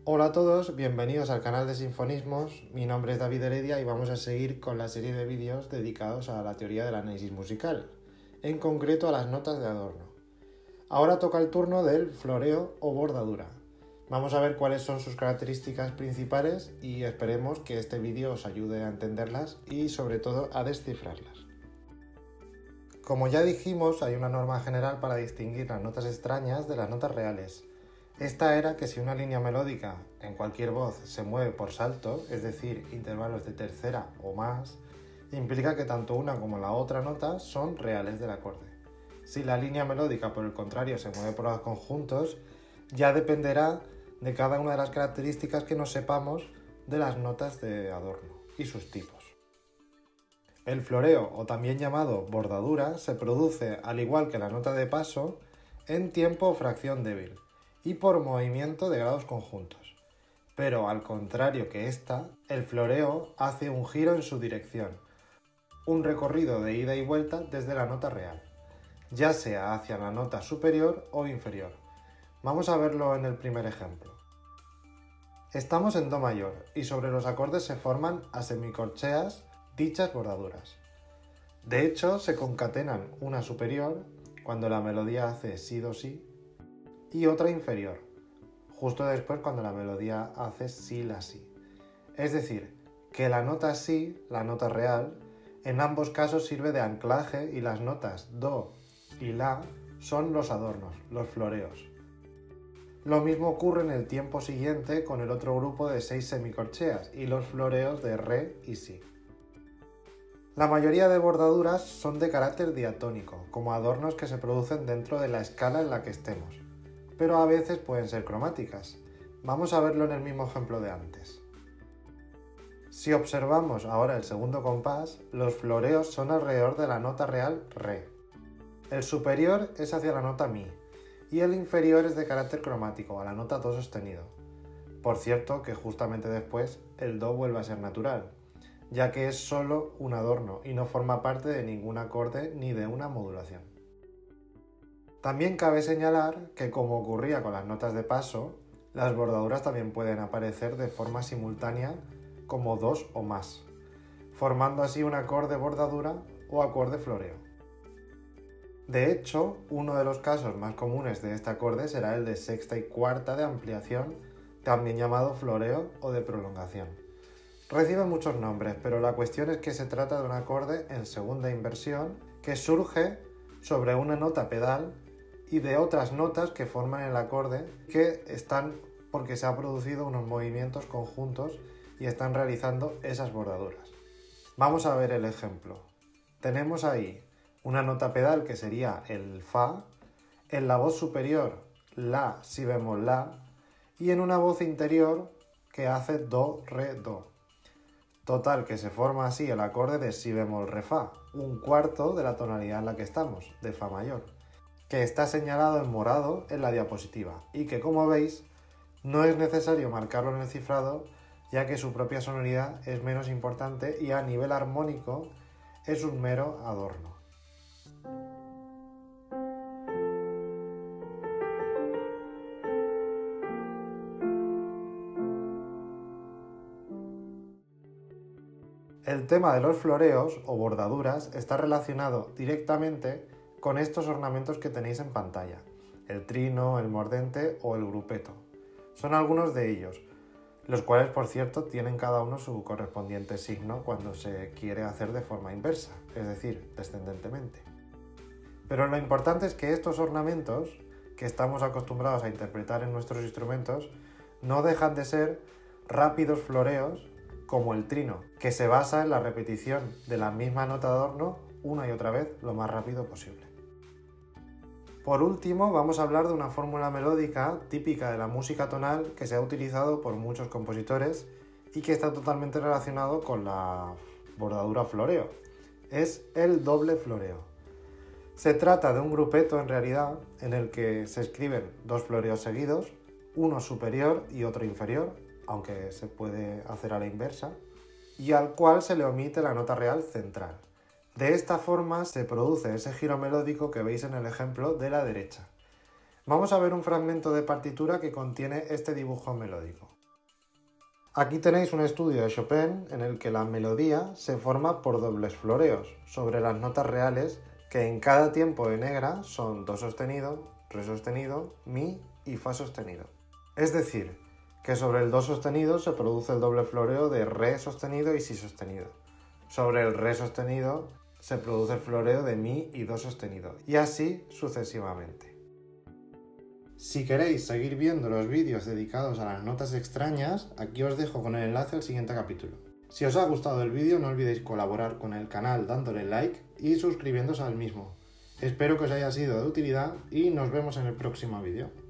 Hola a todos, bienvenidos al canal de Sinfonismos. Mi nombre es David Heredia y vamos a seguir con la serie de vídeos dedicados a la teoría del análisis musical, en concreto a las notas de adorno. Ahora toca el turno del floreo o bordadura. Vamos a ver cuáles son sus características principales y esperemos que este vídeo os ayude a entenderlas y sobre todo a descifrarlas. Como ya dijimos, hay una norma general para distinguir las notas extrañas de las notas reales. Esta era que si una línea melódica en cualquier voz se mueve por salto, es decir, intervalos de tercera o más, implica que tanto una como la otra nota son reales del acorde. Si la línea melódica, por el contrario, se mueve por conjuntos, ya dependerá de cada una de las características que nos sepamos de las notas de adorno y sus tipos. El floreo, o también llamado bordadura, se produce, al igual que la nota de paso, en tiempo o fracción débil y por movimiento de grados conjuntos. Pero al contrario que esta, el floreo hace un giro en su dirección, un recorrido de ida y vuelta desde la nota real, ya sea hacia la nota superior o inferior. Vamos a verlo en el primer ejemplo. Estamos en do mayor y sobre los acordes se forman a semicorcheas dichas bordaduras. De hecho, se concatenan una superior cuando la melodía hace si do si y otra inferior, justo después cuando la melodía hace si la si. Es decir, que la nota si, la nota real, en ambos casos sirve de anclaje y las notas do y la son los adornos, los floreos. Lo mismo ocurre en el tiempo siguiente con el otro grupo de 6 semicorcheas y los floreos de re y si. La mayoría de bordaduras son de carácter diatónico, como adornos que se producen dentro de la escala en la que estemos, pero a veces pueden ser cromáticas. Vamos a verlo en el mismo ejemplo de antes. Si observamos ahora el segundo compás, los floreos son alrededor de la nota real re. El superior es hacia la nota mi y el inferior es de carácter cromático, a la nota do sostenido. Por cierto que justamente después el do vuelve a ser natural, ya que es solo un adorno y no forma parte de ningún acorde ni de una modulación. También cabe señalar que, como ocurría con las notas de paso, las bordaduras también pueden aparecer de forma simultánea como dos o más, formando así un acorde bordadura o acorde floreo. De hecho, uno de los casos más comunes de este acorde será el de sexta y cuarta de ampliación, también llamado floreo o de prolongación. Recibe muchos nombres, pero la cuestión es que se trata de un acorde en segunda inversión que surge sobre una nota pedal y de otras notas que forman el acorde que están porque se han producido unos movimientos conjuntos y están realizando esas bordaduras. Vamos a ver el ejemplo. Tenemos ahí una nota pedal que sería el fa, en la voz superior la, si bemol la, y en una voz interior que hace do, re, do. Total, que se forma así el acorde de si bemol re fa, un cuarto de la tonalidad en la que estamos, de fa mayor, que está señalado en morado en la diapositiva y que, como veis, no es necesario marcarlo en el cifrado, ya que su propia sonoridad es menos importante y a nivel armónico es un mero adorno. El tema de los floreos o bordaduras está relacionado directamente con estos ornamentos que tenéis en pantalla, el trino, el mordente o el grupeto. Son algunos de ellos, los cuales, por cierto, tienen cada uno su correspondiente signo cuando se quiere hacer de forma inversa, es decir, descendentemente. Pero lo importante es que estos ornamentos, que estamos acostumbrados a interpretar en nuestros instrumentos, no dejan de ser rápidos floreos como el trino, que se basa en la repetición de la misma nota de adorno una y otra vez lo más rápido posible. Por último, vamos a hablar de una fórmula melódica típica de la música tonal que se ha utilizado por muchos compositores y que está totalmente relacionado con la bordadura floreo. Es el doble floreo. Se trata de un grupeto en realidad en el que se escriben dos floreos seguidos, uno superior y otro inferior, aunque se puede hacer a la inversa, y al cual se le omite la nota real central. De esta forma se produce ese giro melódico que veis en el ejemplo de la derecha. Vamos a ver un fragmento de partitura que contiene este dibujo melódico. Aquí tenéis un estudio de Chopin en el que la melodía se forma por dobles floreos sobre las notas reales que en cada tiempo de negra son do sostenido, re sostenido, mi y fa sostenido. Es decir, que sobre el do sostenido se produce el doble floreo de re sostenido y si sostenido. Sobre el re sostenido se produce el floreo de mi y do sostenido, y así sucesivamente. Si queréis seguir viendo los vídeos dedicados a las notas extrañas, aquí os dejo con el enlace al siguiente capítulo. Si os ha gustado el vídeo, no olvidéis colaborar con el canal dándole like y suscribiéndose al mismo. Espero que os haya sido de utilidad y nos vemos en el próximo vídeo.